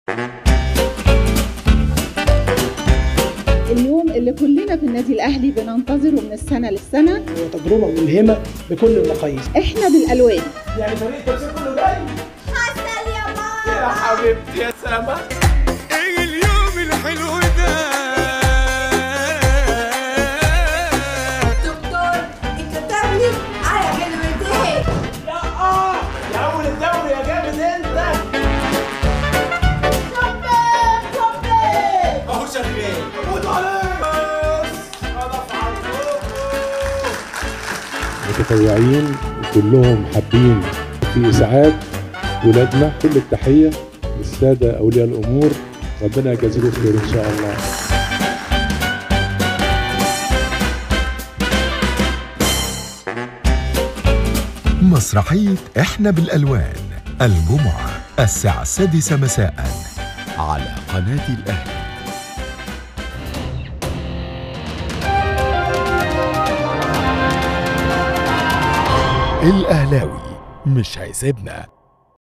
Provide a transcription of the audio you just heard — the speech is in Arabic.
اليوم اللي كلنا في النادي الأهلي بننتظره من السنة للسنة، هو تجربة ملهمة بكل المقاييس. احنا بالألوان، يعني فريق التمثيل كله جاي. حسن يا ماما يا حبيبتي يا سما. ايه اليوم الحلو ده؟ دكتور اتكتب لي على كلمتين. يا أول الدوري يا جامد أنت. اهو شغال. موتوا عليك بس. أنا متطوعين وكلهم حابين في إسعاد ولادنا. كل التحية للسادة أولياء الأمور، ربنا يجازيهم خير إن شاء الله. مسرحية إحنا بالألوان الجمعة 6:00 مساء على قناة الأهلي. الأهلاوي مش هيسيبنا.